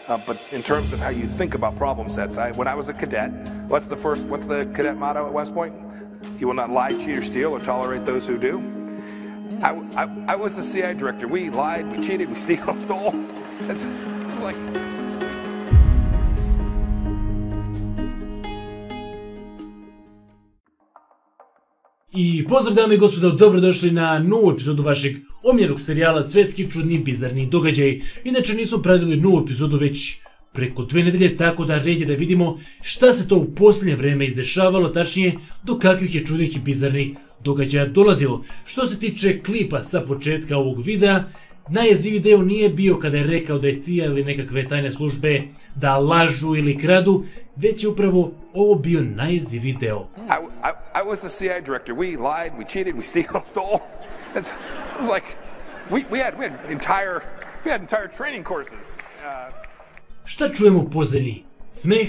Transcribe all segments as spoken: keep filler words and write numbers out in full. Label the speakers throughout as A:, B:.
A: Uh, but in terms of how you think about problem sets, I, when I was a cadet, what's the first, what's the cadet motto at West Point? You will not lie, cheat, or steal, or tolerate those who do. I, I, I was the C I A director. We lied, we cheated, we steal, stole. It's, it's like...
B: I pozdrav dame i gospodo, dobrodošli na novu epizodu vašeg omiljenog serijala Svetski čudni bizarni događaj. Inače nismo pravili novu epizodu već preko dve nedelje, tako da red je da vidimo šta se to u posljednje vreme izdešavalo, tačnije do kakvih je čudnih i bizarnih događaja dolazilo. Što se tiče klipa sa početka ovog videa, najjeziviji deo nije bio kada je rekao da je C I A ili nekakve tajne službe da lažu ili kradu, već je upravo ovo bio najjeziviji deo.
A: I, I, I was the C I A director. We lied, we cheated, we steal, stole. It's, it was like we, we had we had entire we had entire training courses. Uh...
B: Šta čujemo u pozadini? Smeh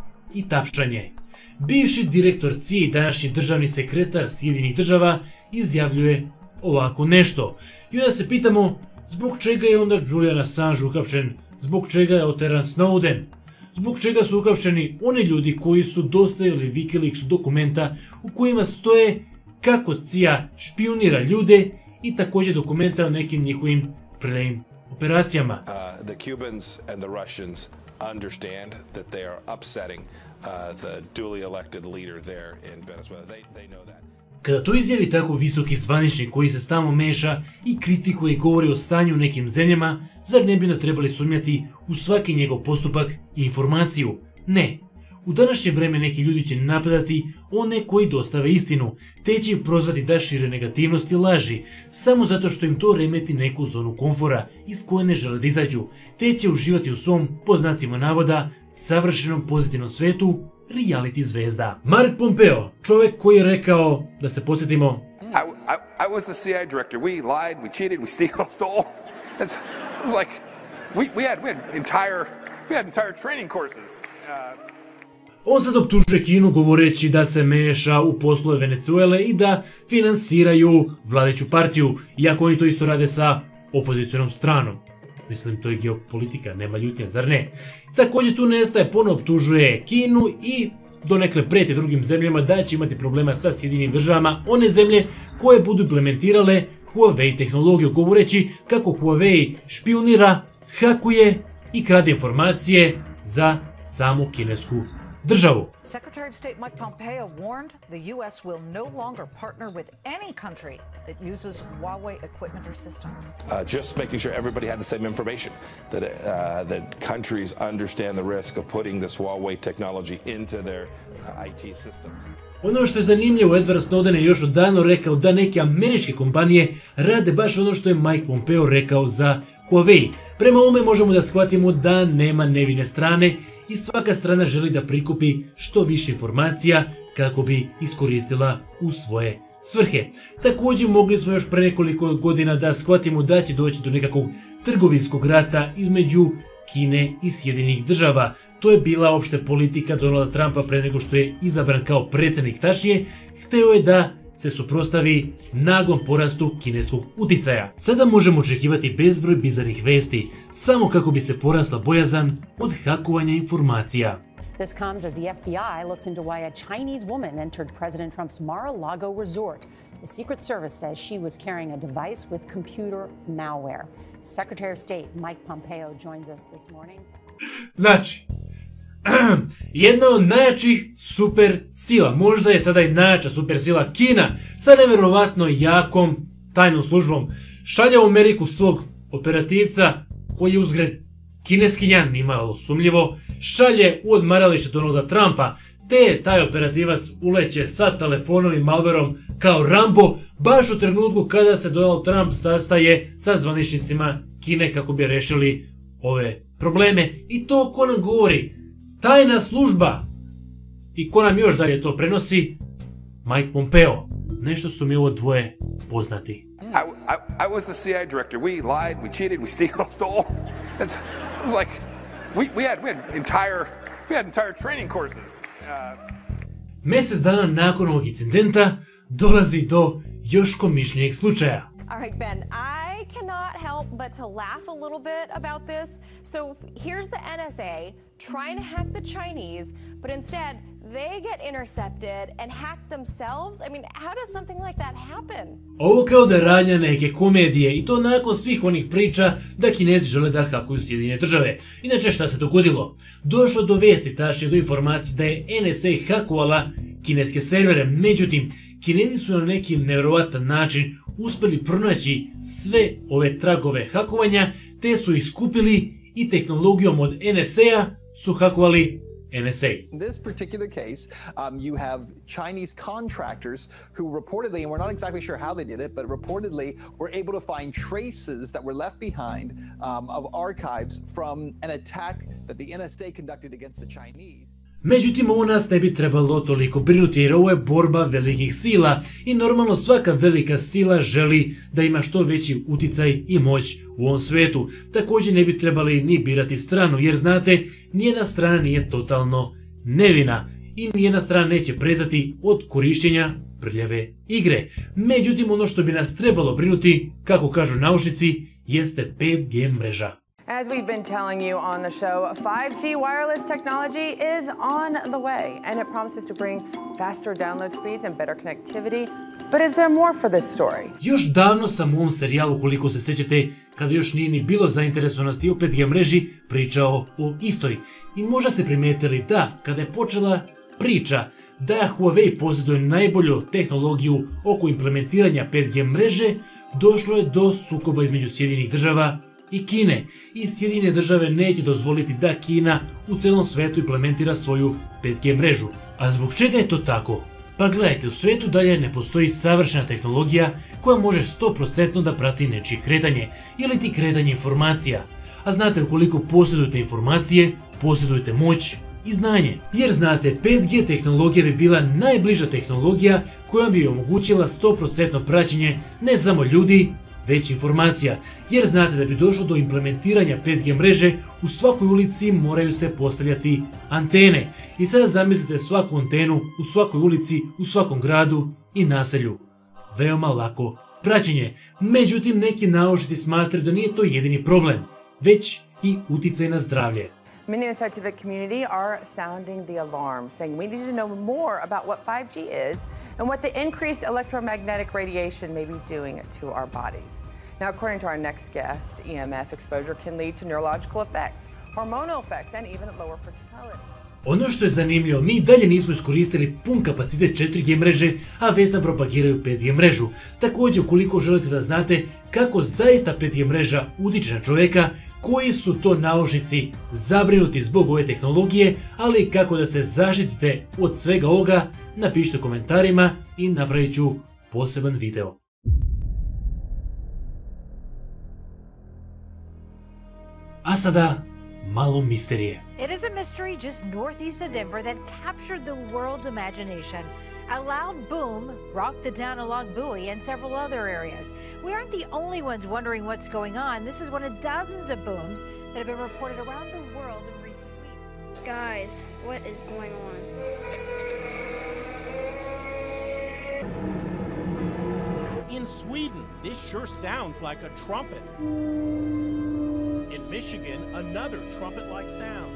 B: i tapšanje. Bivši direktor C I A i današnji državni sekretar Sjedinjenih država izjavljuje ovako nešto. I onda se pitamo zbog čega je onda Julian Assange uhapšen, zbog čega je oteran Snowden, zbog čega su uhapšeni oni ljudi koji su dostavili Wikileaksu dokumenta u kojima stoje kako C I A špijunira ljude i također dokumenta o nekim njihovim prljavim operacijama.
C: Uh, the Cubans and the Russians understand that they are upsetting uh, the duly elected leader there in Venezuela. They, they know that.
B: Kada to izjavi tako visoki zvaničnik koji se stalno meša i kritikuje i govori o stanju u nekim zemljama, zar ne bi nam trebali sumnjati u svaki njegov postupak i informaciju? Ne. U današnje vreme neki ljudi će napadati one koji dostave istinu, te će ih prozvati da šire negativnosti i laži, samo zato što im to remeti neku zonu komfora iz koje ne žele da izađu, te će uživati u svom, po znacima navoda, savršenom pozitivnom svetu, reality zvezda. Mark Pompeo, čovjek koji je rekao, da se podsjetimo,
A: I, I, I was the C I A director. We lied, we cheated, we steal, stole. It's, it was like we, we had we had entire we had entire training courses. Uh...
B: On sad optužuje Kinu govoreći da se meša u poslove Venezuele i da finansiraju vladajuću partiju, iako oni to isto rade sa opozicionom stranom. Mislim, to je geopolitika, nema ljutnja, zar ne? Također tu nestaje, ponovo optužuje Kinu i donekle prijeti drugim zemljama da će imati problema sa Sjedinjenim državama, one zemlje koje budu implementirale Huawei tehnologiju, govoreći kako Huawei špijunira, hakuje i krade informacije za samu kinesku državu.
D: Secretary of State Mike Pompeo warned the U S will no longer partner with any country that uses Huawei equipment or systems.
C: Uh, just making sure everybody had the same information, that uh, that countries understand the risk of putting this Huawei technology into their uh, I T systems.
B: Ono što je zanimljivo, Edward Snowden je još odavno rekao da neke američke kompanije rade baš ono što je Mike Pompeo rekao za Huawei. Prema ovome možemo da shvatimo da nema nevine strane i svaka strana želi da prikupi što više informacija kako bi iskoristila u svoje svrhe. Također mogli smo još pre nekoliko godina da shvatimo da će doći do nekakvog trgovinskog rata između Kine i Sjedinjenih država. To je bila opšta politika Donalda Trumpa pre nego što je izabran kao predsjednik, tačnije hteo je da se suprotstavi naglom porastu kineskog uticaja. Sada možemo očekivati bezbroj bizarnih vesti, samo kako bi se porasla bojazan od hakovanja informacija.
E: This comes as the F B I looks into why a Chinese woman entered President Trump's Mar-a-Lago resort. The Secret Service says she was carrying a device with computer malware. Secretary of State Mike Pompeo joins us this morning.
B: Znači, jedna od najjačih super sila, možda je sada i najjača super sila, Kina, sa nevjerovatno jakom tajnom službom, šalje u Ameriku svog operativca koji je uzgred kineskinjan, nimalo sumljivo, šalje u odmaralište Donalda Trumpa, te taj operativac uleće sa telefonom i malverom kao Rambo, baš u trenutku kada se Donald Trump sastaje sa zvaničnicima Kine kako bi rešili ove probleme. I to ko nam govori? Tajna služba. I ko nam još dalje to prenosi? Mike Pompeo. Nešto su mi ovo dvoje poznati.
A: I, I, I was the C I A director. We lied, we cheated, we steal, stole. It's, it was like we, we had we had entire we had entire training courses. Uh...
B: Mjesec dana nakon ovog incidenta dolazi do još komičnijeg slučaja.
F: All right, Ben, I cannot help but to laugh a little bit about this. So here's the N S A trying to hack the Chinese, but instead they get intercepted and hack themselves. I mean, how does something like that happen?
B: Ovo kao da ranja neke komedije i to nakon svih onih priča da Kinezi žele da hakuju Sjedinjene države. Inače, šta se dogodilo? Došlo do vesti, tačnije do informacije da je N S A hakovala kineske servere, međutim, Kinezi su na neki nevjerovatan način uspjeli pronaći sve ove tragove hakovanja, te su ih skupili i tehnologijom od N S A su hakovali N S A.
G: In this particular case, um, you have Chinese contractors who reportedly, and we're not exactly sure how they did it, but reportedly were able to find traces that were left behind um, of archives from an attack that the N S A conducted against the Chinese.
B: Međutim, ovo nas ne bi trebalo toliko brinuti jer ovo je borba velikih sila i normalno svaka velika sila želi da ima što veći uticaj i moć u ovom svetu. Također ne bi trebali ni birati stranu jer znate, nijedna strana nije totalno nevina i nijedna strana neće prezati od korištenja prljave igre. Međutim, ono što bi nas trebalo brinuti, kako kažu naučnici, jeste pet G mreža.
H: As we've been telling you on the show, five G wireless technology is on the way, and it promises to bring faster download speeds and better connectivity. But is there more for this story?
B: Još davno sam u ovom serijalu, koliko se sjećate, kada još nije ni bilo zainteresovanosti o pet G mreži, pričao o istoj. I možda ste primijetili da, kada je počela priča da Huawei posjeduje najbolju tehnologiju oko implementiranja pet G mreže, došlo je do sukoba između Sjedinjenih država i Kine. I Sjedinjene države neće dozvoliti da Kina u celom svetu implementira svoju pet G mrežu. A zbog čega je to tako? Pa gledajte, u svetu dalje ne postoji savršena tehnologija koja može sto posto da prati nečije kretanje ili ti kretanje informacija. A znate, ukoliko posjedujete informacije, posjedujete moć i znanje. Jer znate, pet G tehnologija bi bila najbliža tehnologija koja bi omogućila sto posto praćenje ne samo ljudi, već informacija, jer znate da bi došlo do implementiranja pet G mreže, u svakoj ulici moraju se postavljati antene. I sada zamislite svaku antenu u svakoj ulici, u svakom gradu i naselju. Veoma lako praćenje. Međutim, neki naučnici smatraju da nije to jedini problem, već i uticaj na zdravlje.
H: Many in the scientific community are sounding the alarm, saying we need to know more about what five G is and what the increased electromagnetic radiation may be doing to our bodies. Now, according to our next guest, E M F exposure can lead to neurological effects, hormonal effects, and even lower fertility.
B: Ono što je zanimljivo, mi dalje nismo iskoristili pun kapacitet četiri G mreže, a već nam propagiraju pet G mrežu. Također, ukoliko želite da znate kako zaista pet G mreža utiče na čovjeka, koji su to naučnici zabrinuti zbog ove tehnologije, ali i kako da se zaštitite od svega ovoga, napišite u komentarima i napravit ću poseban video. A sada, malo misterije.
I: It is a mystery just northeast of Denver that captured the world's imagination. A loud boom rocked the town of Long Buoy and several other areas. We aren't the only ones wondering what's going on. This is one of dozens of booms that have been reported around the world in recent weeks.
J: Guys, what is going on?
K: In Sweden, this sure sounds like a trumpet. In Michigan, another trumpet-like sound.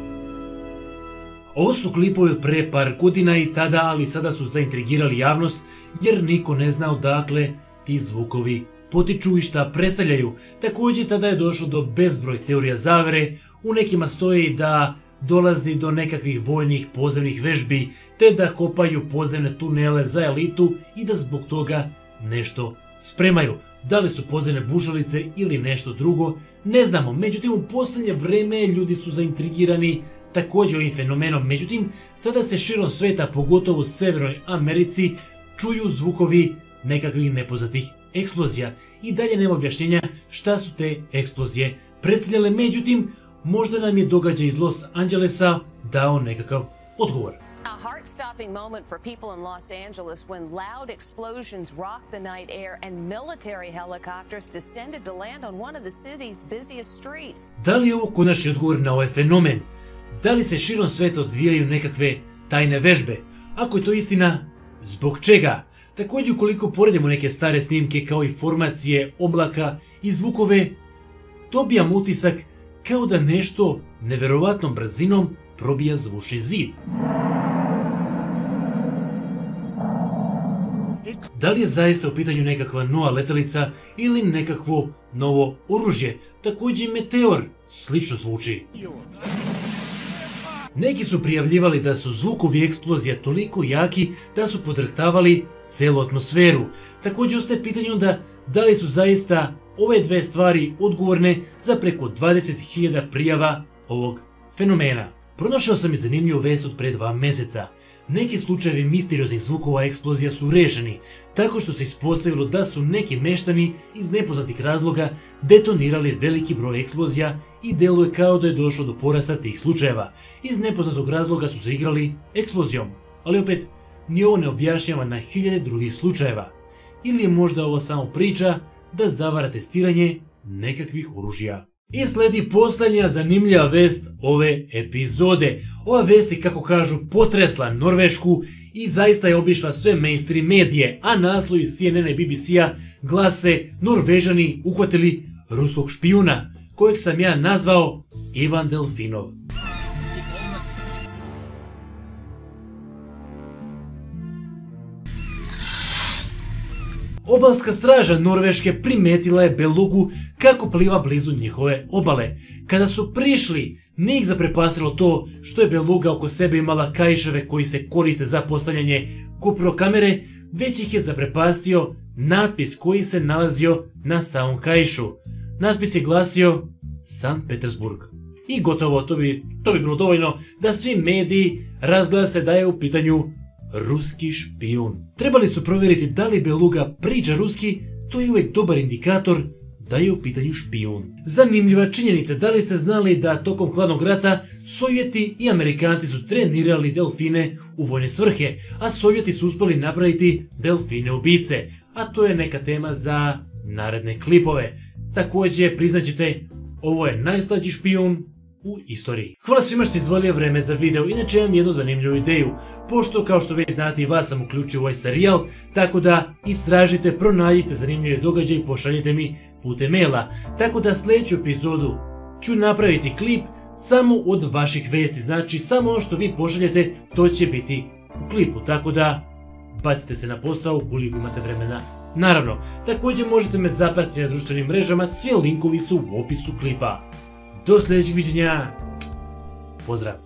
B: Ovo su klipovi od pre par godina i tada, ali sada su zaintrigirali javnost jer niko ne zna odakle ti zvukovi potiču i šta predstavljaju. Također tada je došlo do bezbroj teorija zavere, u nekima stoji da dolazi do nekakvih vojnih podzemnih vežbi, te da kopaju podzemne tunele za elitu i da zbog toga nešto spremaju. Da li su podzemne bušalice ili nešto drugo, ne znamo. Međutim, u posljednje vreme ljudi su zaintrigirani također ovim fenomenom. Međutim, sada se širom sveta, pogotovo u Severnoj Americi, čuju zvukovi nekakvih nepoznatih eksplozija. I dalje nema objašnjenja šta su te eksplozije predstavljale. Međutim, možda nam je događaj iz Los Angelesa dao nekakav odgovor.
L: A heart-stopping moment for people in Los Angeles when loud explosions rocked the night air and military helicopters descended to land on one of the city's busiest streets.
B: Da li je ovo konačni odgovor na ovaj fenomen? Da li se širom sveta odvijaju nekakve tajne vežbe? Ako je to istina, zbog čega? Također, ukoliko poredimo neke stare snimke kao i formacije oblaka i zvukove, dobijam utisak kao da nešto neverovatnom brzinom probija zvučni zid. Da li je zaista u pitanju nekakva nova letelica ili nekakvo novo oružje? Također meteor slično zvuči. Neki su prijavljivali da su zvukovi eksplozija toliko jaki da su podrhtavali celu atmosferu. Također ostaje pitanje onda da li su zaista ove dve stvari odgovorne za preko dvadeset hiljada prijava ovog fenomena. Pronašao sam i zanimljivu vest od pre dva meseca. Neki slučajevi misterioznih zvukova eksplozija su rešeni, tako što se ispostavilo da su neki meštani iz nepoznatih razloga detonirali veliki broj eksplozija i deluje kao da je došlo do porasta tih slučajeva. Iz nepoznatog razloga su se igrali eksplozijom, ali opet ni ovo ne objašnjava na hiljade drugih slučajeva. Ili je možda ovo samo priča da zavara testiranje nekakvih oružja. I sledi posljednja zanimljiva vest ove epizode. Ova vest je, kako kažu, potresla Norvešku i zaista je obišla sve mainstream medije, a naslovi C N N-a i B B C-a glase: Norvežani uhvatili ruskog špijuna, kojeg sam ja nazvao Ivan Delfinov. Obalska straža Norveške primetila je belugu kako pliva blizu njihove obale. Kada su prišli, nije ih zaprepasilo to što je beluga oko sebe imala kaiševe koji se koriste za postavljanje GoPro kamere, već ih je zaprepastio natpis koji se nalazio na samom kaišu. Natpis je glasio Sankt Petersburg. I gotovo, to bi, to bi bilo dovoljno da svi mediji razglase da je u pitanju ruski špijun. Trebali su provjeriti da li beluga priča ruski, to je uvijek dobar indikator da je u pitanju špijun. Zanimljiva činjenica, da li ste znali da tokom hladnog rata Sovjeti i Amerikanci su trenirali delfine u vojne svrhe, a Sovjeti su uspjeli napraviti delfine ubice, a to je neka tema za naredne klipove. Također, priznaćete, ovo je najslađi špijun u istoriji. Hvala svima što izdvojili vreme za video, inače imam jednu zanimljivu ideju, pošto kao što već znate i vas sam uključio u ovaj serijal, tako da istražite, pronađite zanimljive događaje i pošaljite mi putem maila, tako da sljedeću epizodu ću napraviti klip samo od vaših vesti, znači samo ono što vi pošaljete to će biti u klipu, tako da bacite se na posao ukoliko imate vremena. Naravno, također možete me zapratiti na društvenim mrežama, svi linkovi su u opisu klipa. Do sljedećeg viđenja, pozdrav!